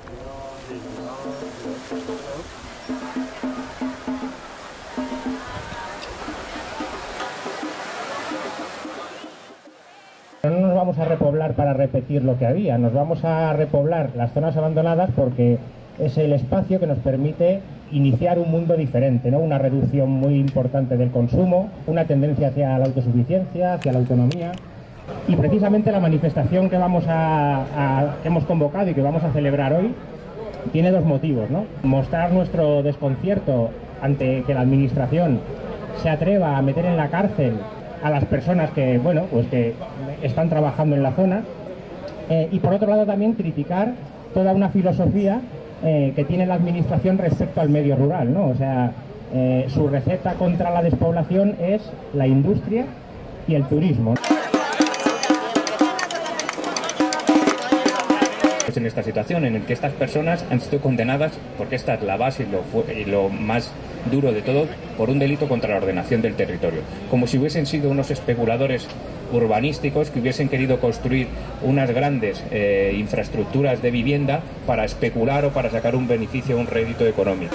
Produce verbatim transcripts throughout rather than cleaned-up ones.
No nos vamos a repoblar para repetir lo que había, nos vamos a repoblar las zonas abandonadas porque es el espacio que nos permite iniciar un mundo diferente, ¿no? Una reducción muy importante del consumo, una tendencia hacia la autosuficiencia, hacia la autonomía. Y precisamente la manifestación que, vamos a, a, que hemos convocado y que vamos a celebrar hoy tiene dos motivos, ¿no? Mostrar nuestro desconcierto ante que la administración se atreva a meter en la cárcel a las personas que, bueno, pues que están trabajando en la zona, eh, y por otro lado también criticar toda una filosofía eh, que tiene la administración respecto al medio rural, ¿no? O sea, eh, su receta contra la despoblación es la industria y el turismo. En esta situación en la que estas personas han sido condenadas, porque esta es la base y lo, y lo más duro de todo, por un delito contra la ordenación del territorio, como si hubiesen sido unos especuladores urbanísticos que hubiesen querido construir unas grandes eh, infraestructuras de vivienda para especular o para sacar un beneficio, un rédito económico.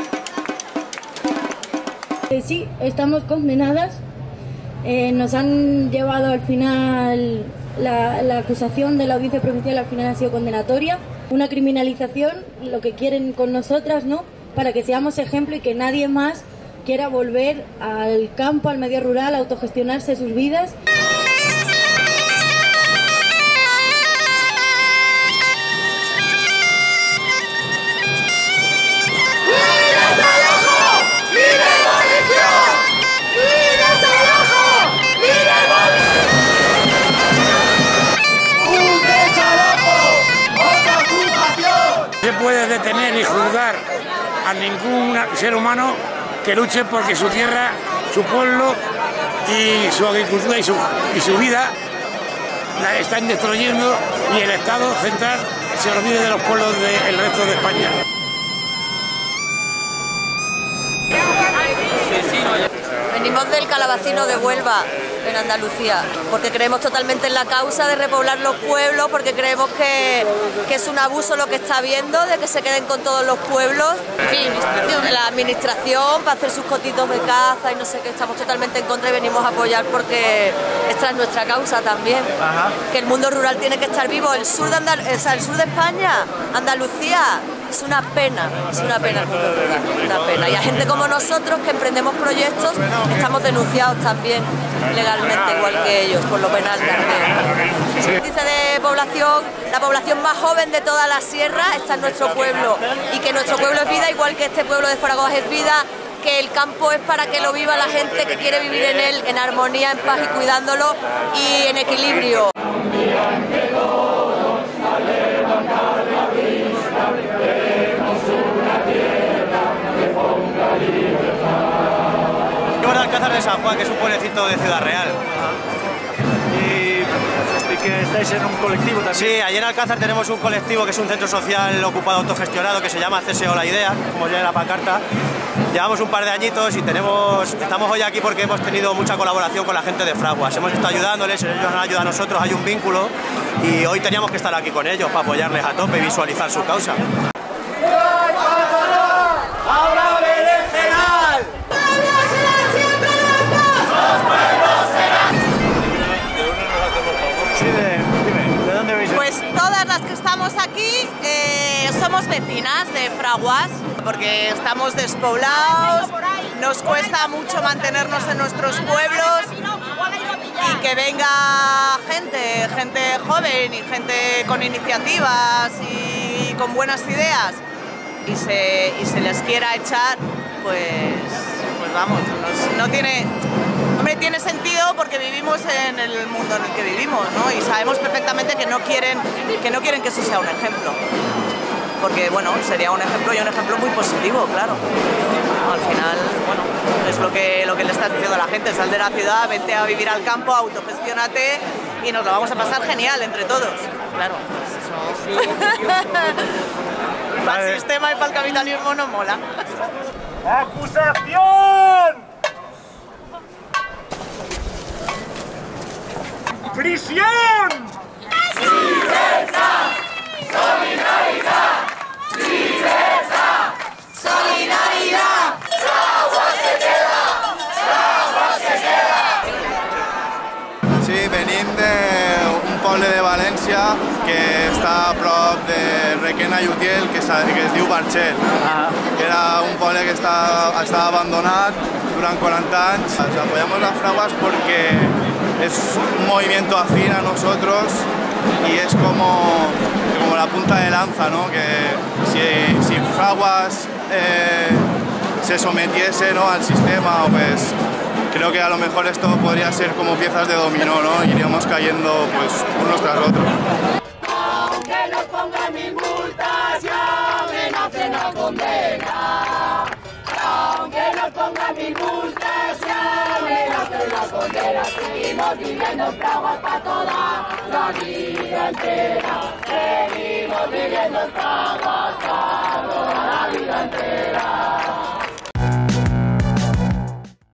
Sí, estamos condenadas, eh, nos han llevado al final. La, la acusación de la audiencia provincial al final ha sido condenatoria, una criminalización, lo que quieren con nosotras, ¿no? Para que seamos ejemplo y que nadie más quiera volver al campo, al medio rural, a autogestionarse sus vidas. No se puede detener ni juzgar a ningún ser humano que luche porque su tierra, su pueblo y su agricultura y su, y su vida la están destruyendo, y el Estado central se olvide de los pueblos del resto de España. Venimos del Calabacino de Huelva, en Andalucía, porque creemos totalmente en la causa de repoblar los pueblos, porque creemos que, que es un abuso lo que está habiendo, de que se queden con todos los pueblos. En fin, la administración para hacer sus cotitos de caza y no sé qué, estamos totalmente en contra y venimos a apoyar porque esta es nuestra causa también. Ajá. Que el mundo rural tiene que estar vivo. El sur de, Andal o sea, el sur de España, Andalucía, es una pena, es una pena el mundo rural, una pena. Y a gente como nosotros que emprendemos proyectos, estamos denunciados también legalmente, igual que ellos, por lo penal también. El índice de población, la población más joven de toda la sierra está en nuestro pueblo, y que nuestro pueblo es vida, igual que este pueblo de Zaragoza es vida, que el campo es para que lo viva la gente que quiere vivir en él, en armonía, en paz y cuidándolo y en equilibrio. Alcázar de San Juan, que es un pueblecito de Ciudad Real. Y, y que estáis en un colectivo también. Sí, allí en Alcázar tenemos un colectivo que es un centro social ocupado autogestionado que se llama C S O La Idea, como ya en la pancarta. Llevamos un par de añitos y tenemos, estamos hoy aquí porque hemos tenido mucha colaboración con la gente de Fraguas. Hemos estado ayudándoles, ellos nos han ayudado a nosotros, hay un vínculo y hoy teníamos que estar aquí con ellos para apoyarles a tope y visualizar su causa. Aquí eh, somos vecinas de Fraguas, porque estamos despoblados, nos cuesta mucho mantenernos en nuestros pueblos, y que venga gente, gente joven y gente con iniciativas y con buenas ideas y se, y se les quiera echar, pues, pues vamos, no, no tiene... Hombre, tiene sentido porque vivimos en el mundo en el que vivimos, ¿no? Y sabemos perfectamente que no quieren que no quieren que eso sea un ejemplo. Porque, bueno, sería un ejemplo y un ejemplo muy positivo, claro. Al final, bueno, es lo que, lo que le estás diciendo a la gente: sal de la ciudad, vente a vivir al campo, autogestiónate y nos lo vamos a pasar genial entre todos. Claro, eso... Para el sistema y para el capitalismo no mola. ¡Acusación! ¡Prisión! ¡Libertad! ¡Solidaridad! aquí en Ayutiel, que, que es diu Barxel, que era un poble que estaba, estaba abandonado durante cuarenta años. Apoyamos las fraguas porque es un movimiento afín a nosotros y es como, como la punta de lanza, ¿no? Que si, si fraguas eh, se sometiese, ¿no?, al sistema, pues creo que a lo mejor esto podría ser como piezas de dominó, ¿no? Iríamos cayendo pues unos tras otros. Aunque nos pongan mil multas y amenacen la condena, aunque nos pongan mil multas y amenacen la condena, seguimos viviendo en fraguas para toda la vida entera, seguimos viviendo en fraguas.